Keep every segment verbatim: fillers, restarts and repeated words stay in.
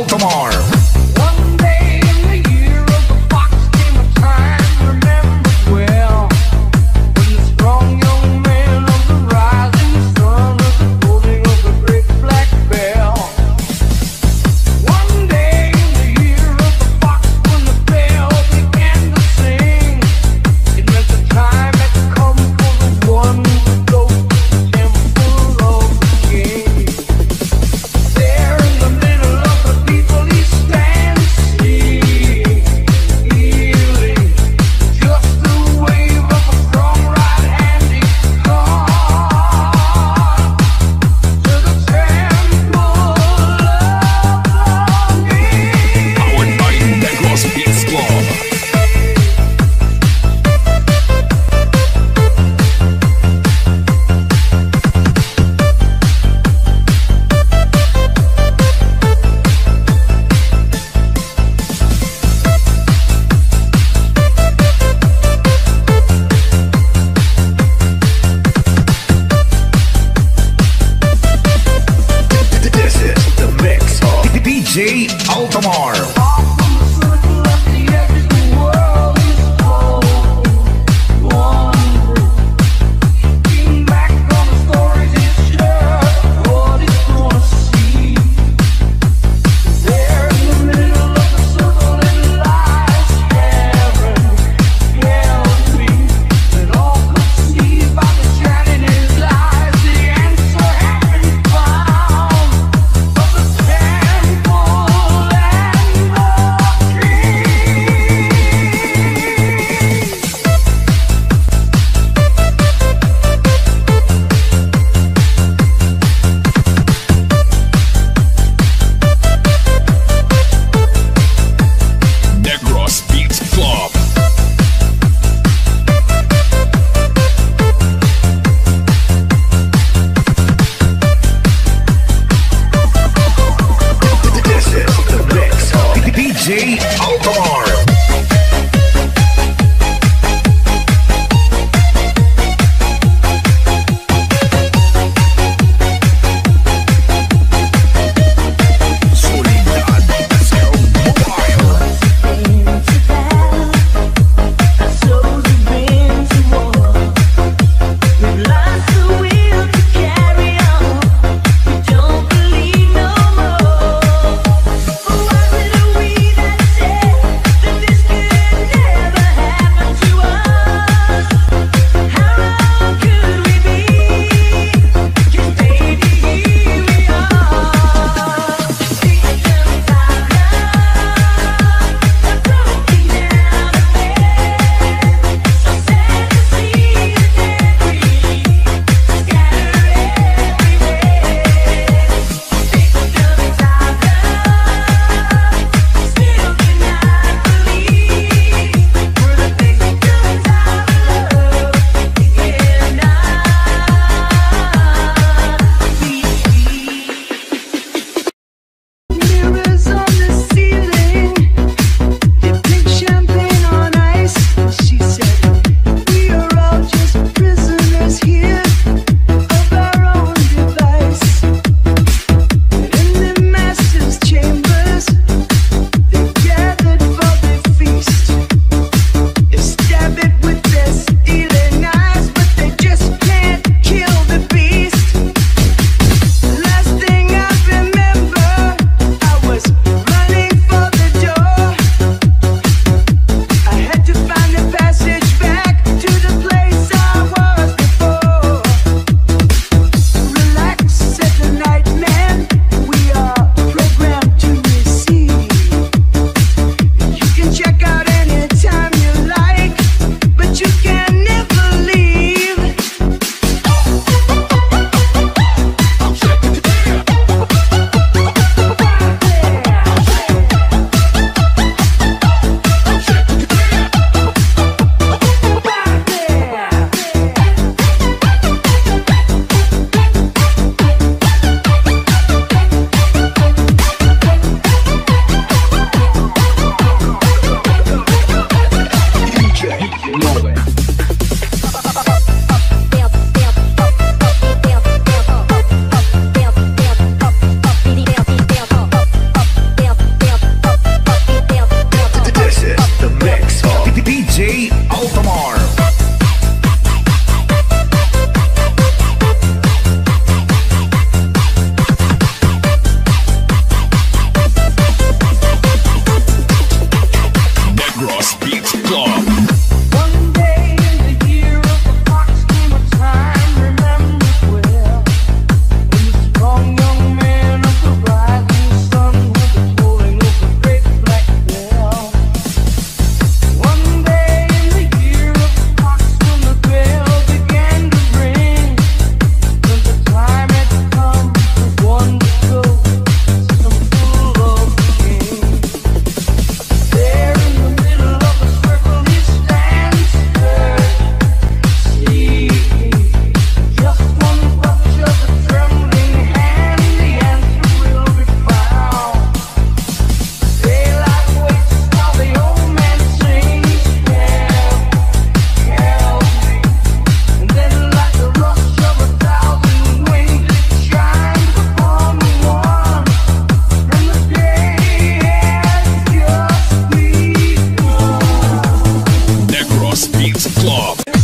Tomorrow. One day in the year of the fox came a time remembered well, when the strong young man of the rising sun was the holding of the great black bell. One day in the year of the fox, when the bell began to sing, it meant the time had come for the one who would go to the temple of the king. There in the middle of the people he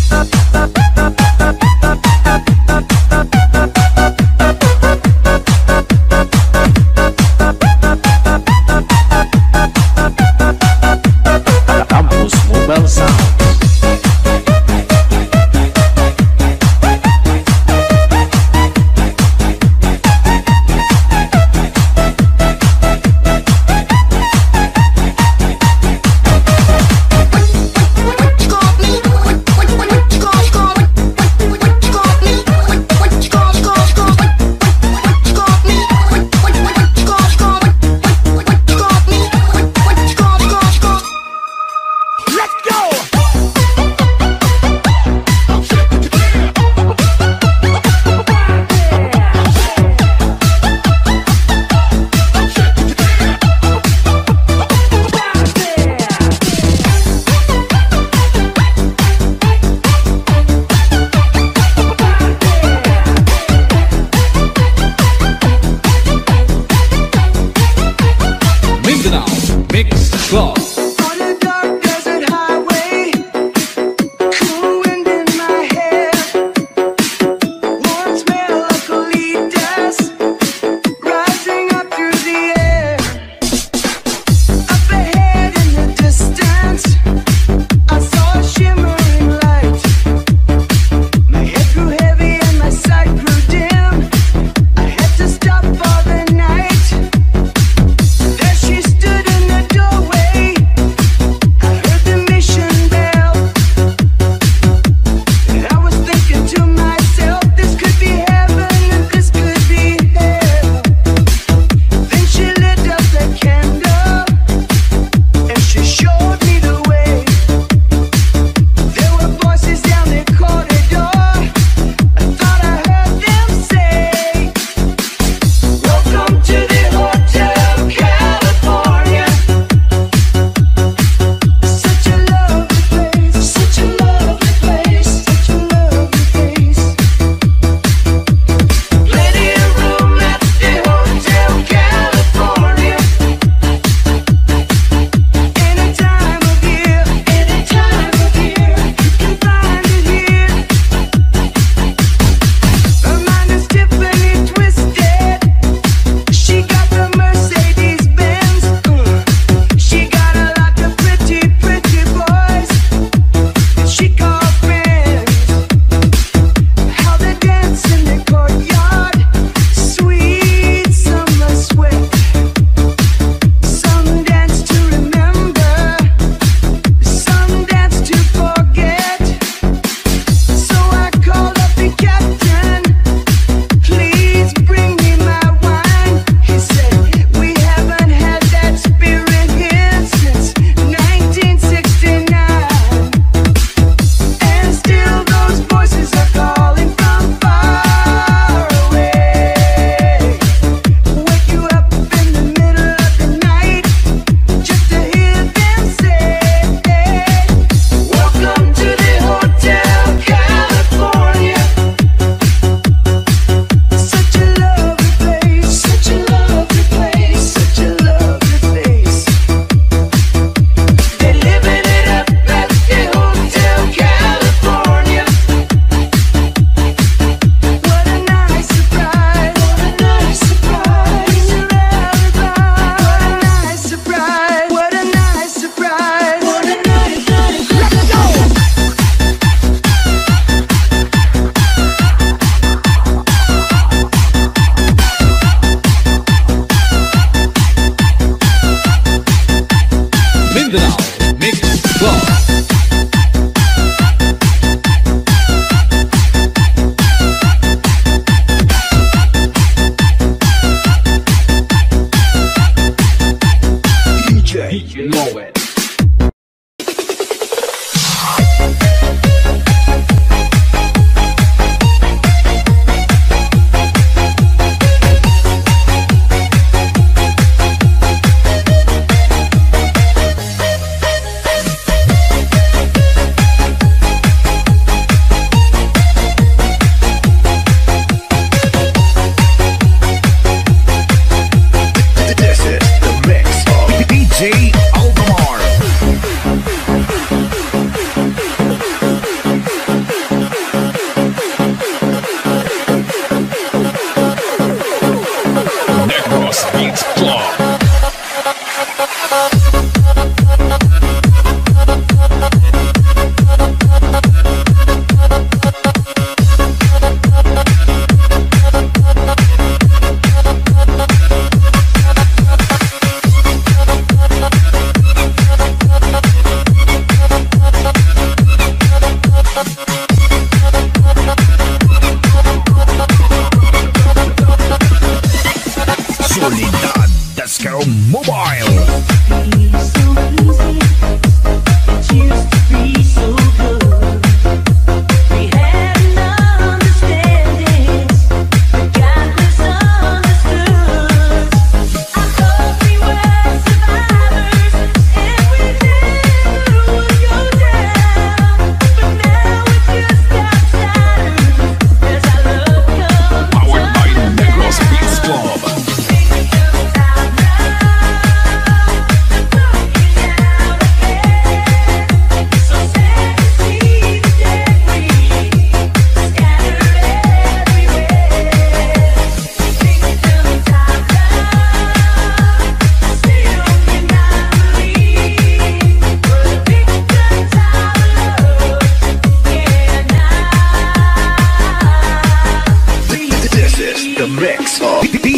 What you call me? What, what, what, what you call, call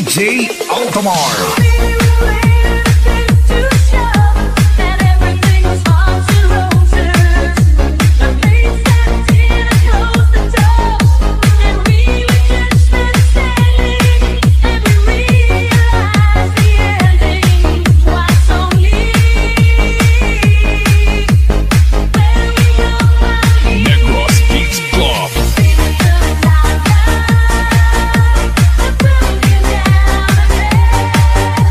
J Altamar. We'll get down.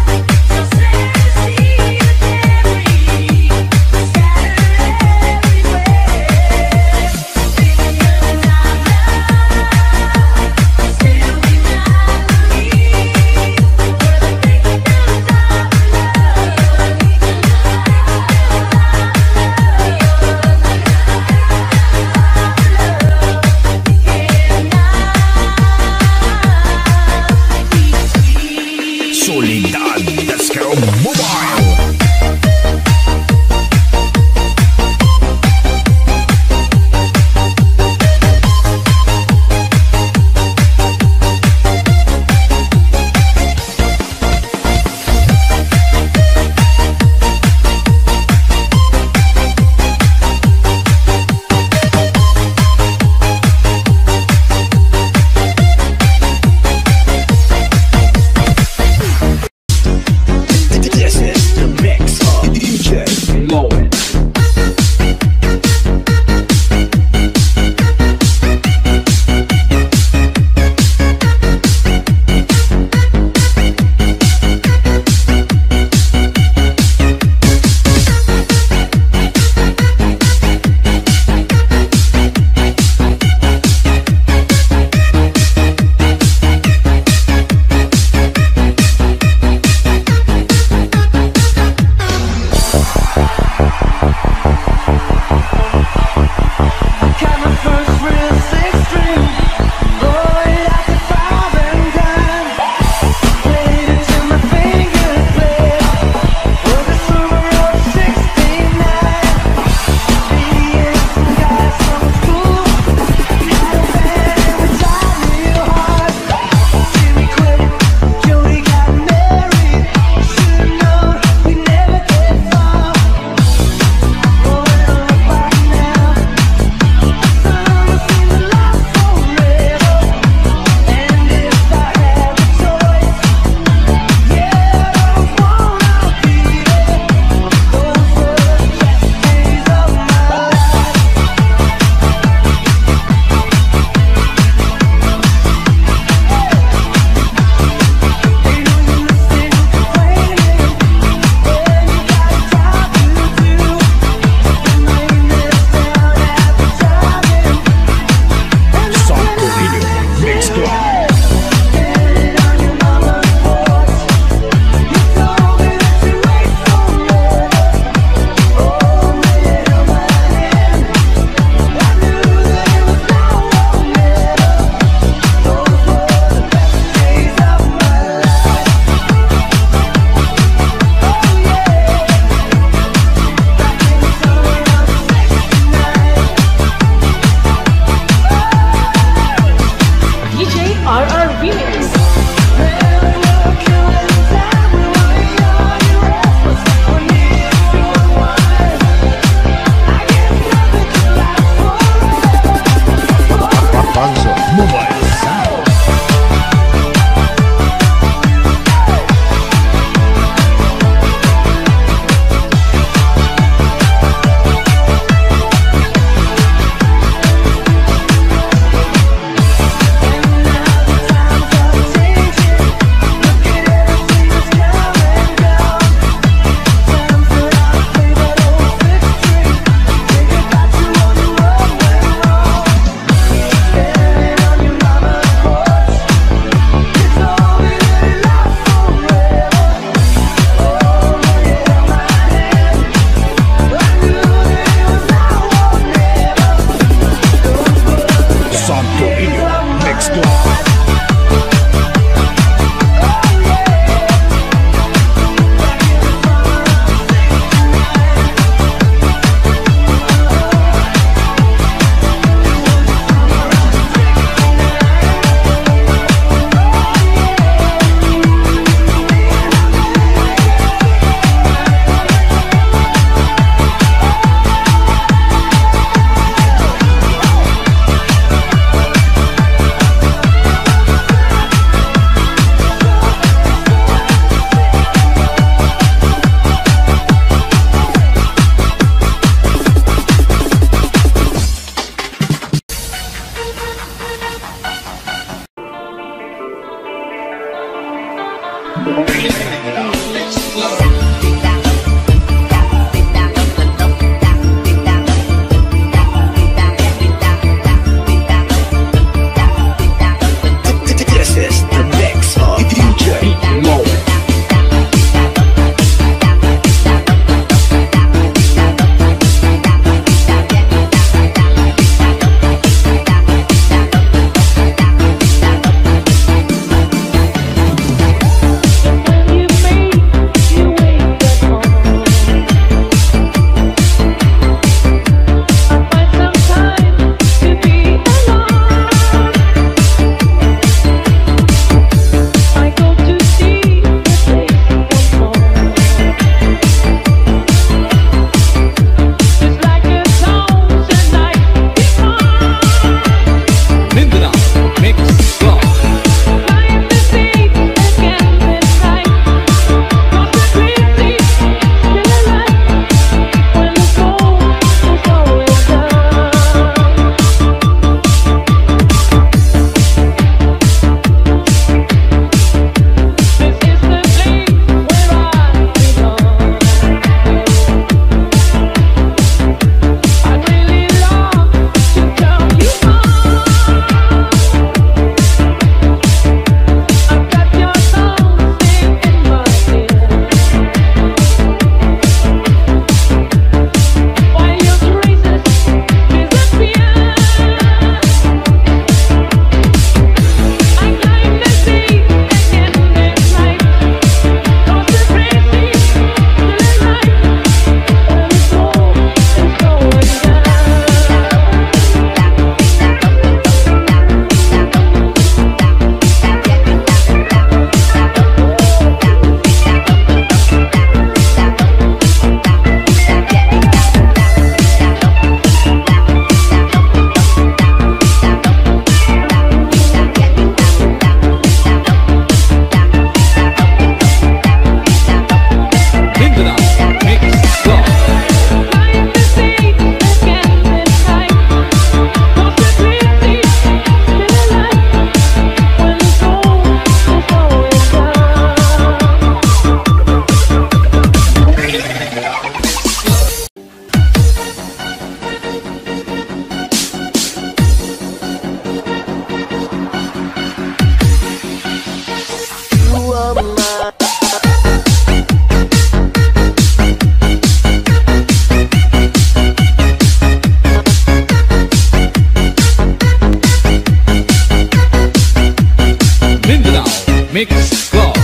Mix Club.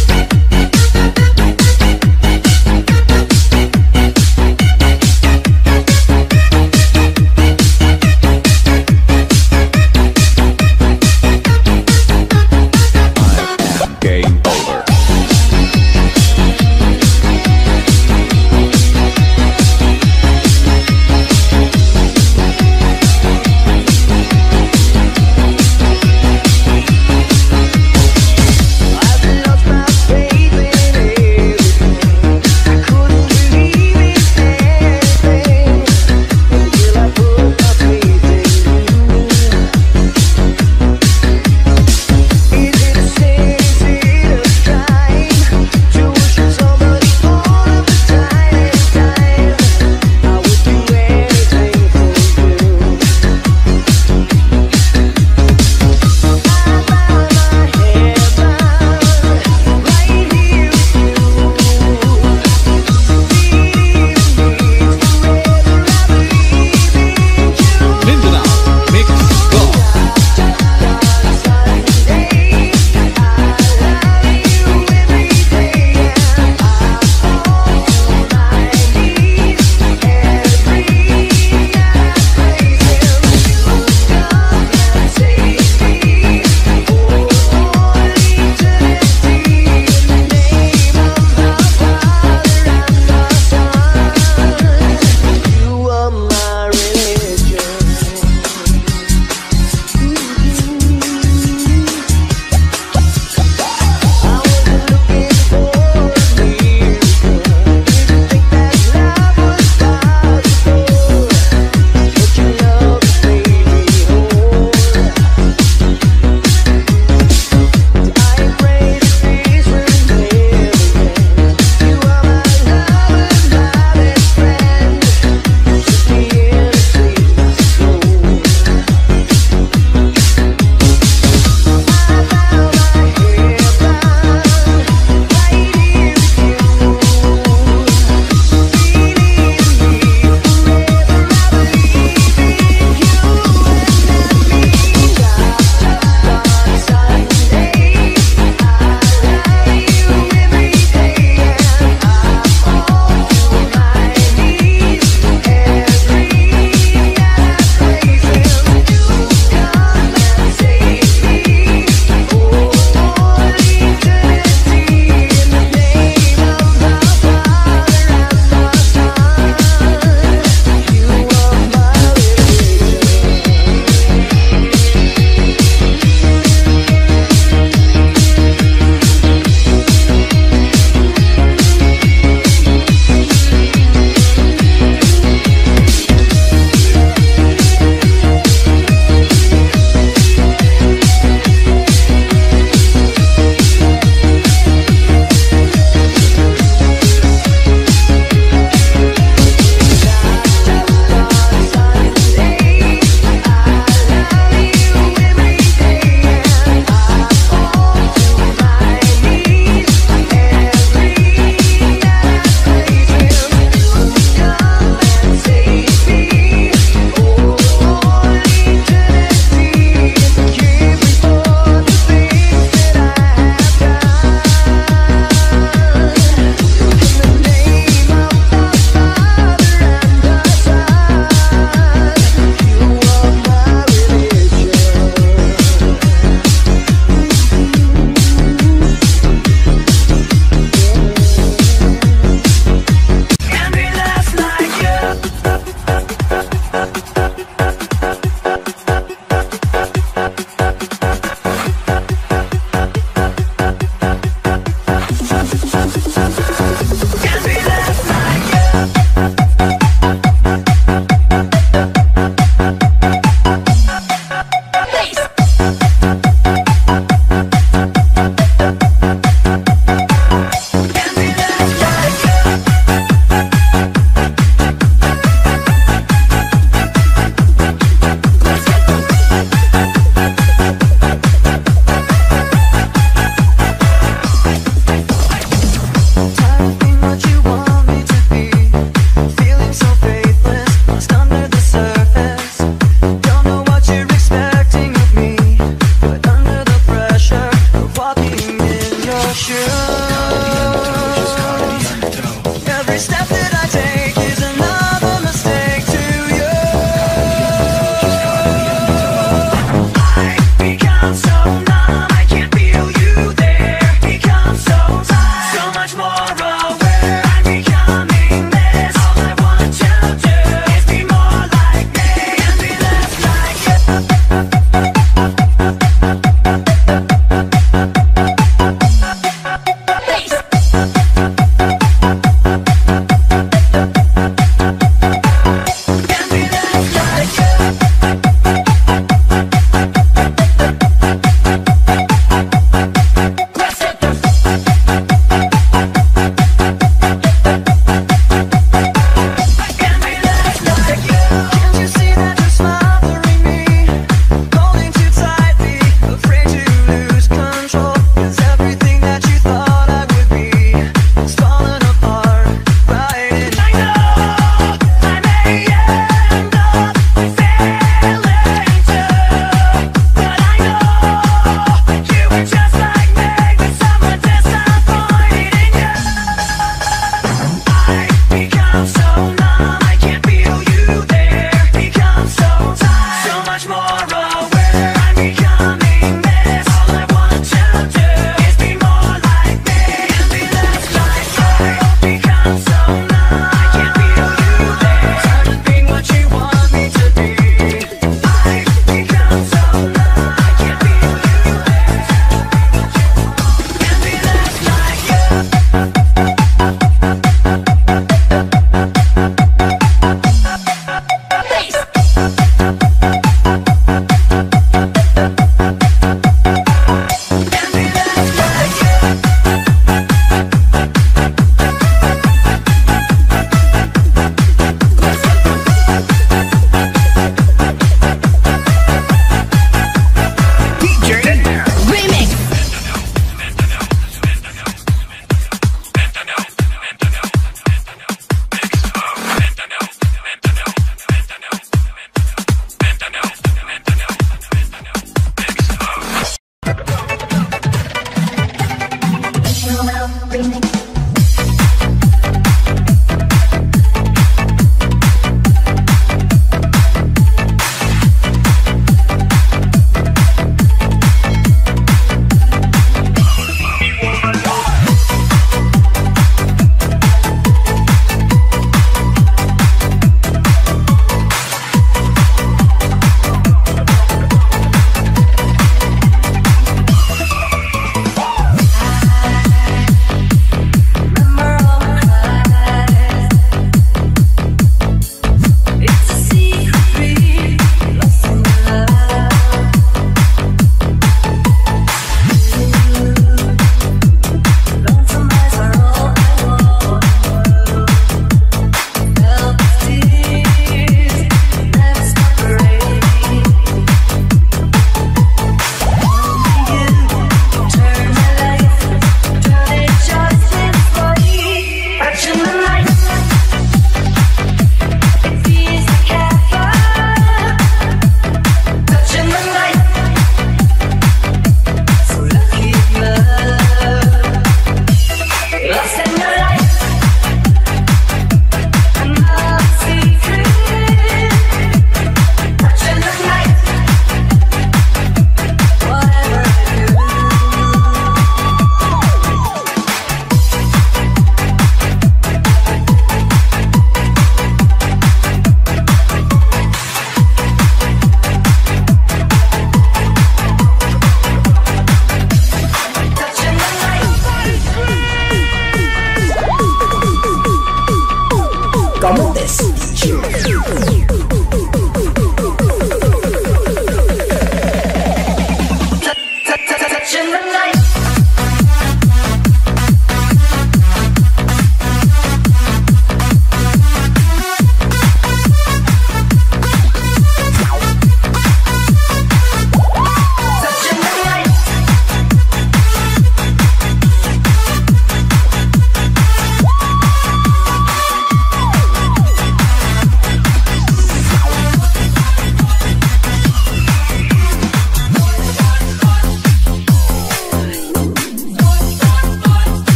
Game over. I've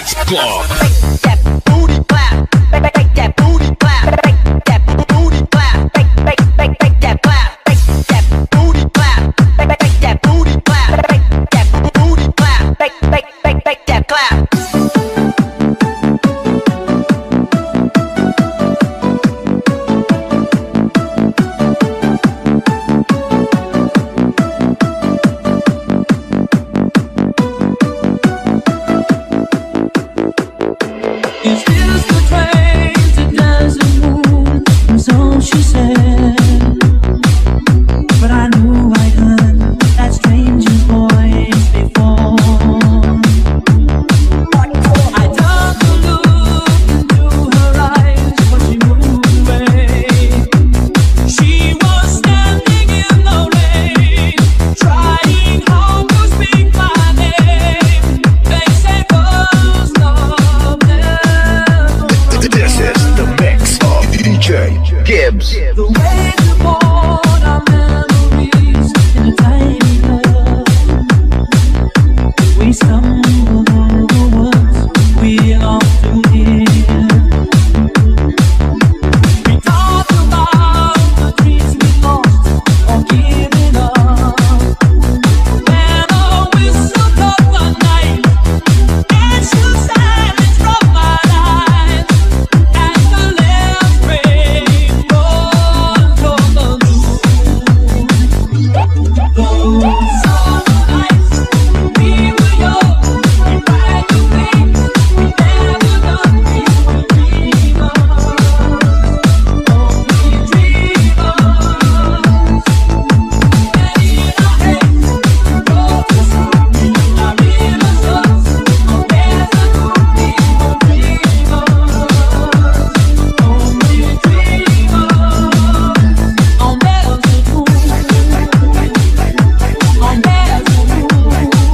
Mix Club. That booty clap, make that booty clap, make that booty clap, make make make make that clap, make that booty clap, make make that booty clap, make that booty clap, make make make make that clap. She said, but I knew I'd heard that stranger's voice before. I turned to look into her eyes, but she moved away. She was standing in the rain, trying hard to speak my name. They say first love never. This is the mix of D J Gibbs. The way to board our memories in a tiny hub. We stumbled over words we long to hear. We talked about the dreams we lost or giving up. When a whistle cut the night and shook silence from my eyes as the last rain rolled from the moon. Those summer nights, we were young, we tried to think we never done before. Dreamers, only dreamers. And in our heads, we wrote the song. Our rivers us, our desert would be for dreamers, only dreamers. On desert moon, on desert moon,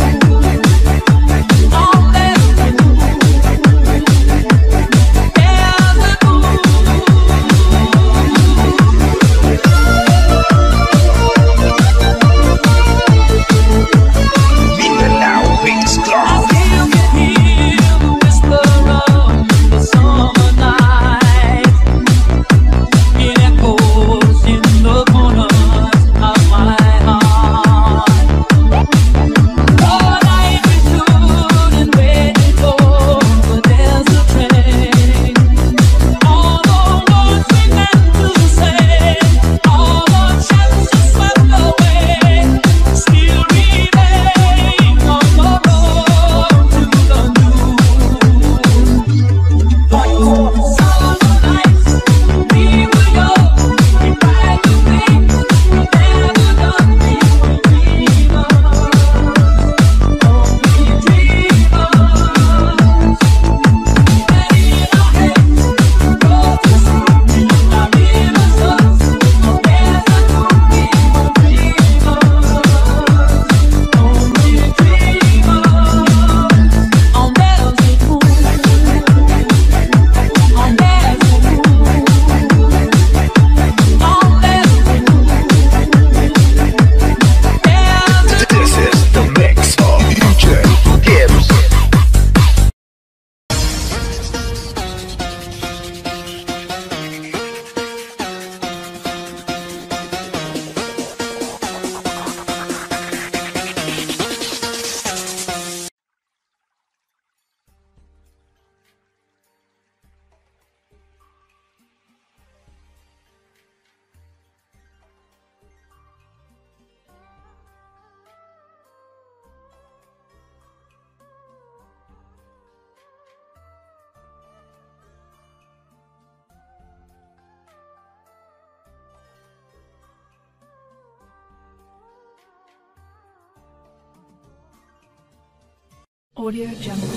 on desert moon, desert Mindanao Mix I Club. still can hear the whisper of the summer night. It echoes in the corners of my heart. All night we stood and waited for the desert train. All the words we meant to say, all the chances swept away, still remain on the road to the moon. Those summer nights, we were young, we tried to think we never done before. Dreamers, only dreamers. And in our heads, we wrote the song. Our rivers us, our desert would be for dreamers, only dreamers. On desert moon, on desert moon, on desert moon, desert. This is the mix of D J Gibbs. Audio Jungle.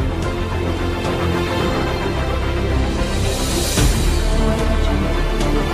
Audio Jungle.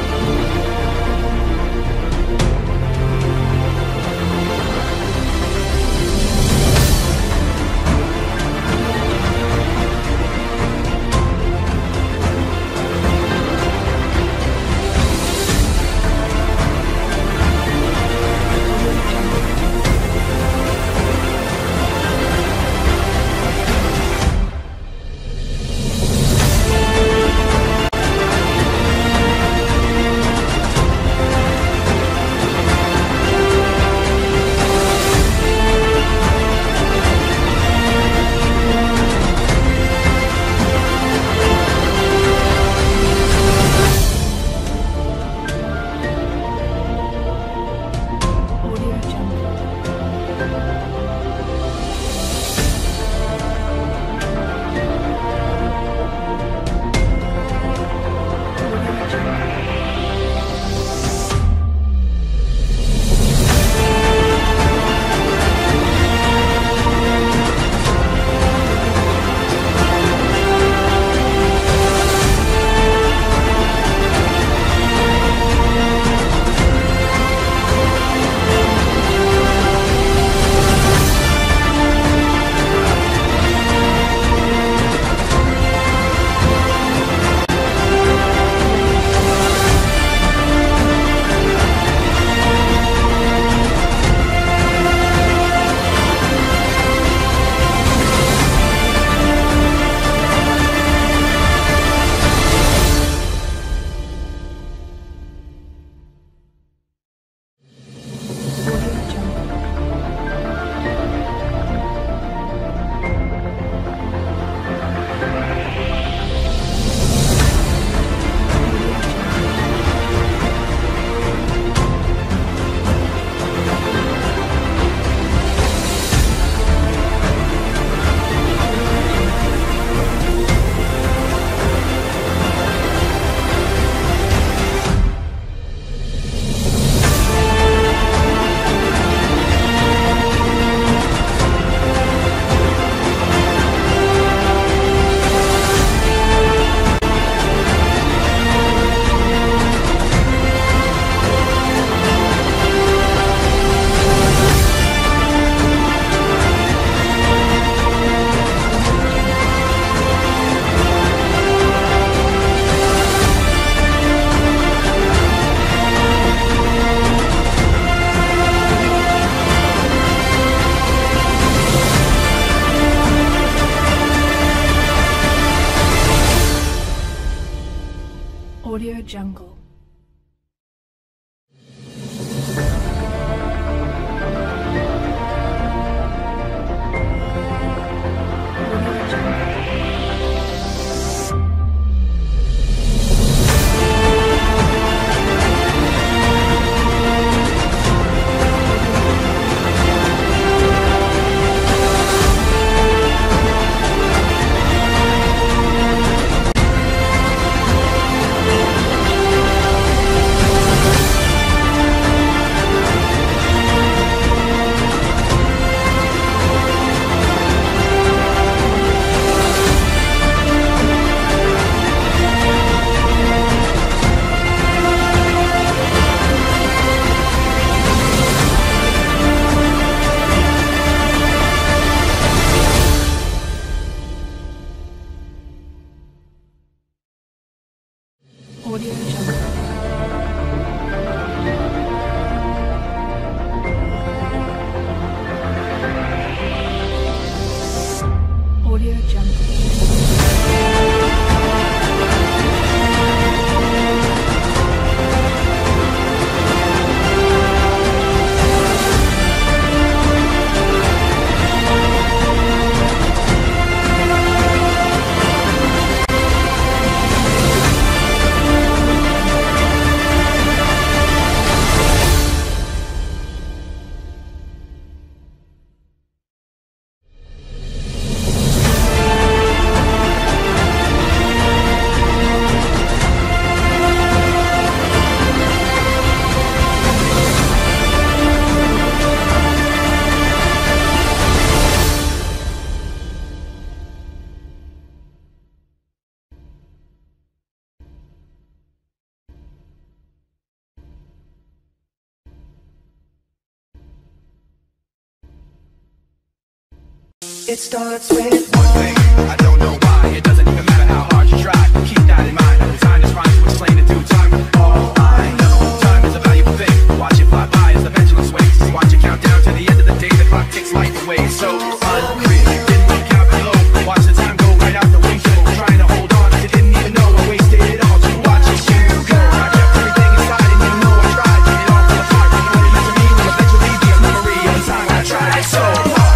It starts with One thing, I don't know why. It doesn't even matter how hard you try. Keep that in mind. No time is trying to explain in due time. All I know, time is a valuable thing. Watch it fly by as the pendulum swings. Watch it count down to the end of the day. The clock takes life away. So unreal. Didn't look out below. Watch the time go right out the window. Trying to hold on, you didn't even know I wasted it all. Just watching you go. I kept everything inside, and you know I tried. It all fell apart. You know what it meant to me will eventually be a memory of the time I tried so hard.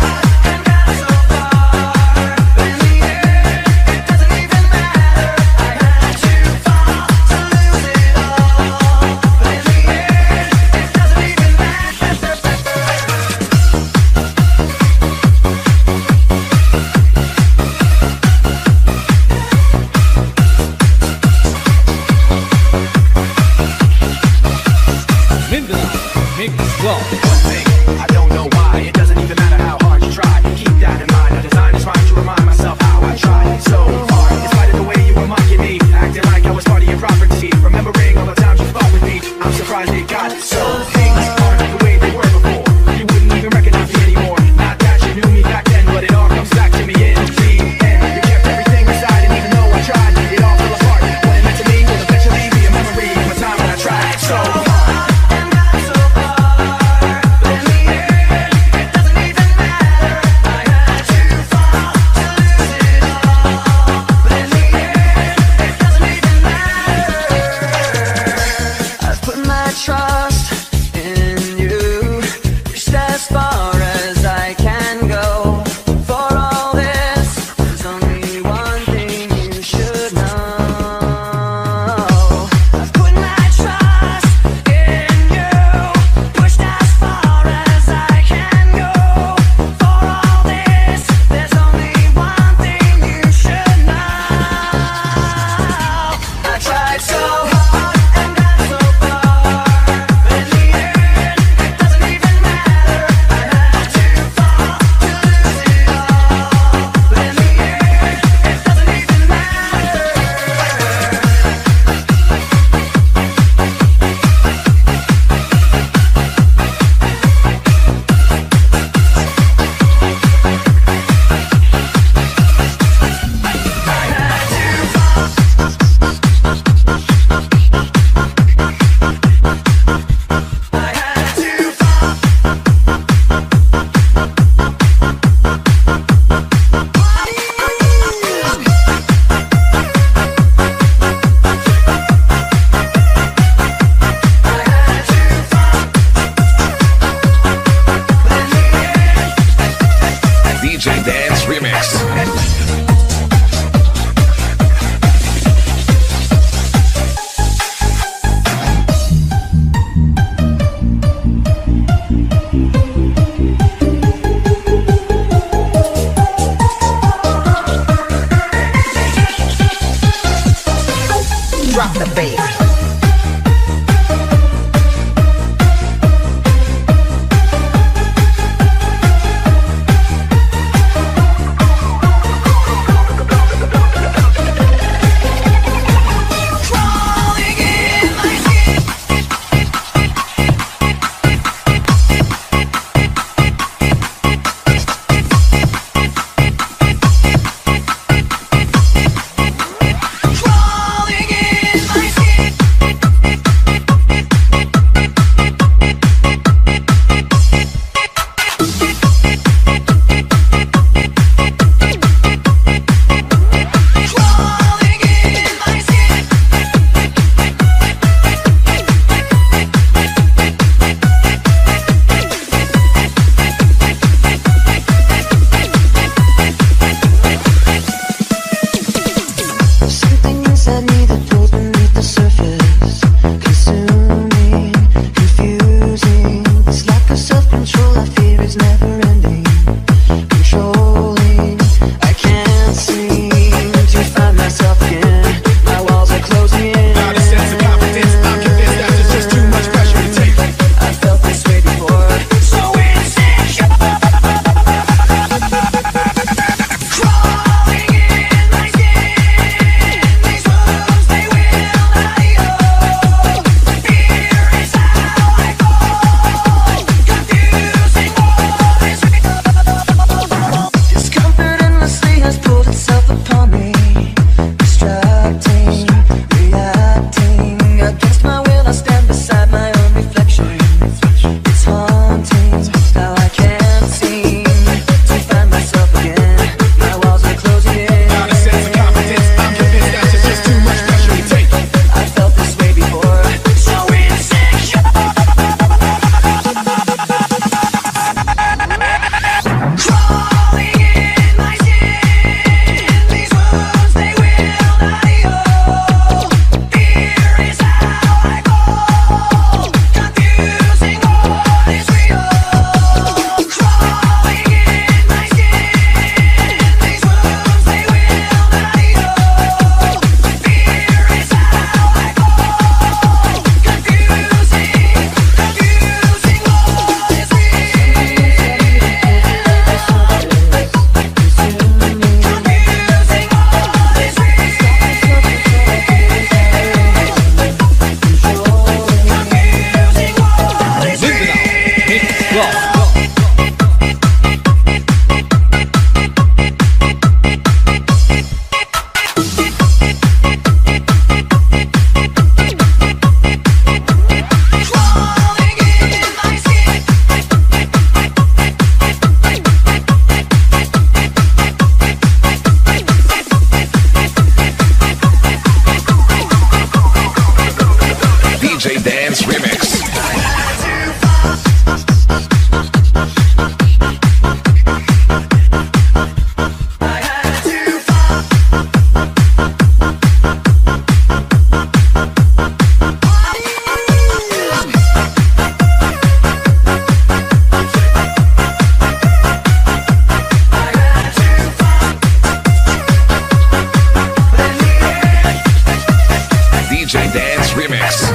One thing, I don't know why. It doesn't even matter how hard you try. Keep that in mind. I designed this rhyme to remind myself how I tried so hard. In spite of the way you were mocking me, acting like I was part of your property, remembering all the times you fought with me. I'm surprised it got so. Things aren't the way they were before. You wouldn't even recognize me anymore. Not that you knew me back then, but it all comes back to me in the end. You kept everything aside, and even though I tried, it all fell apart. What it meant to me will eventually be a memory of a time when I tried so hard. Trust It's haunting how I can't seem to find myself again. My walls are closing in. Not a sense of confidence. I'm convinced that it's just too much pressure to take. I felt this way before, so insecure. Crawling in my skin, these wounds they will not heal. Fear is how I go, confusing what is real. Crawling in my skin, these wounds they will not heal. Fear is how I go, confusing, confusing what is D J Dance Remix. D J Dance Remix.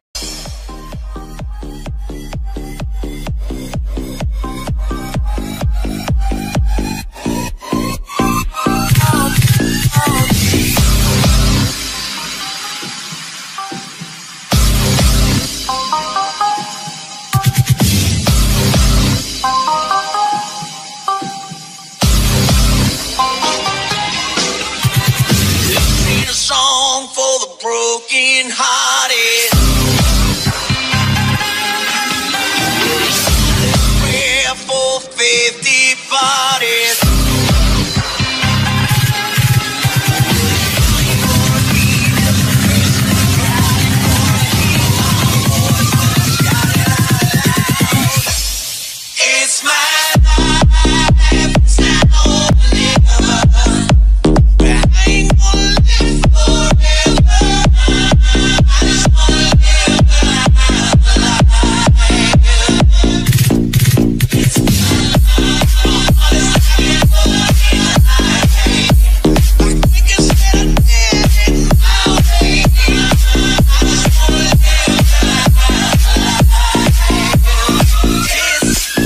Sing a song for the broken hearted. Prayer for faith departed. It's my life, it's now or never. I ain't gonna live forever. I just wanna live my life. It's my life, it's I think instead of living my way, I just wanna live my life. It's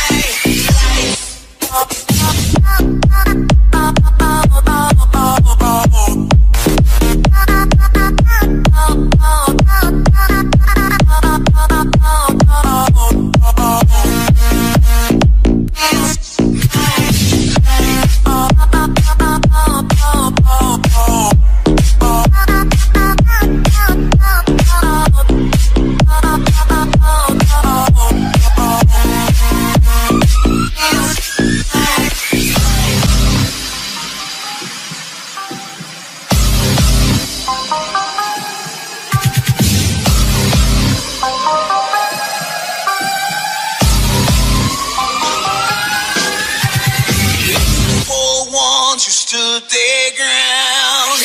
for ones who stood their ground.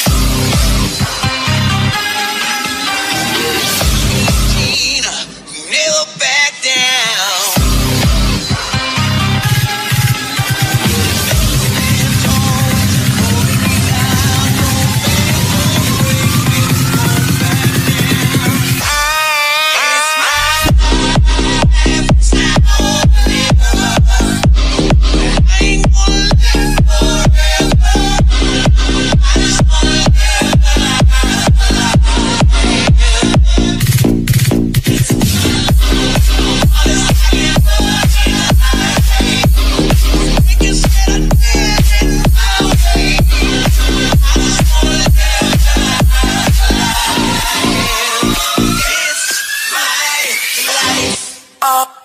Tina, who never backed down. It's my life, it's now or never. I ain't gonna live forever. I just wanna live my life. It's all this I can find. Think instead of living my way, I just wanna live my life. It's my life.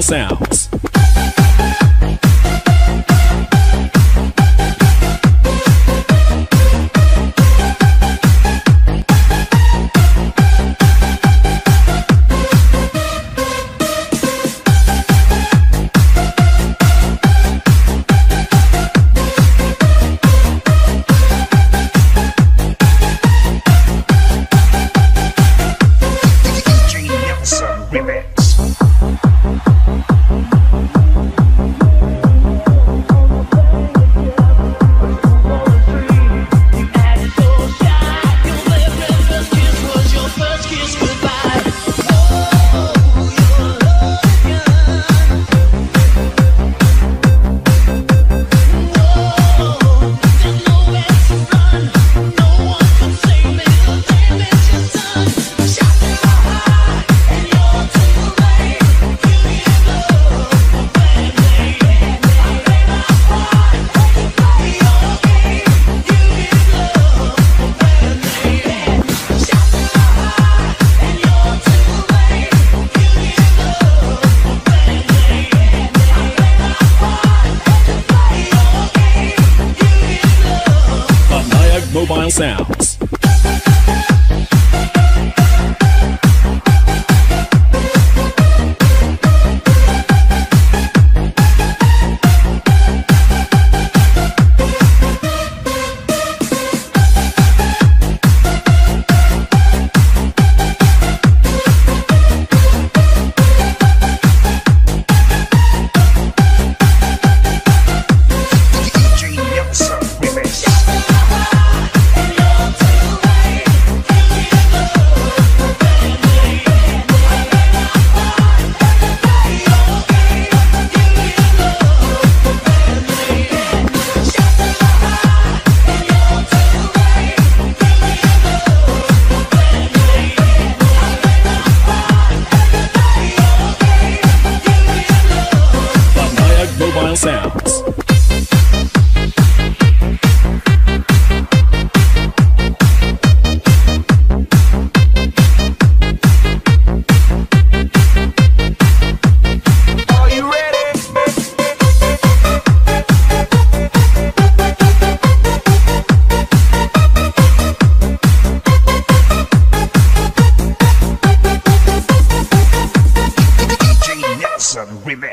Sounds. Mobile Sounds. Mobile Sounds. Are you ready? D J Nelson Remix.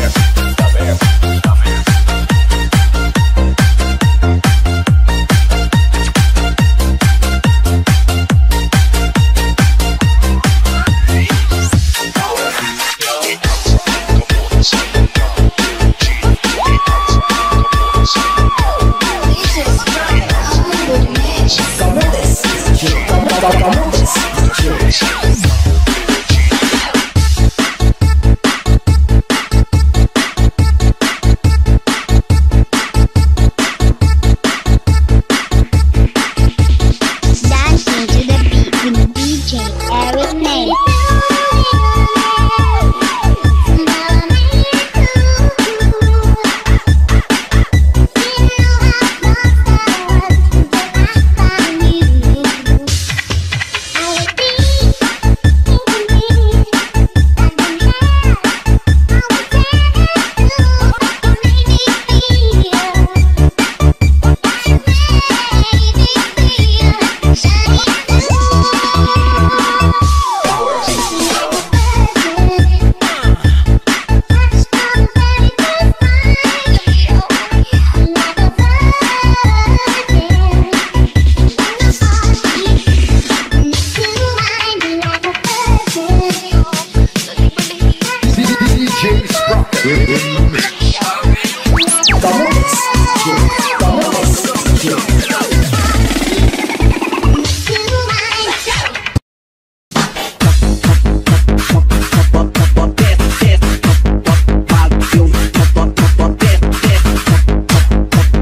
Dancing to the beat with D J Eric Nate.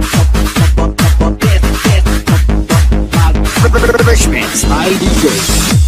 Refreshments by D J.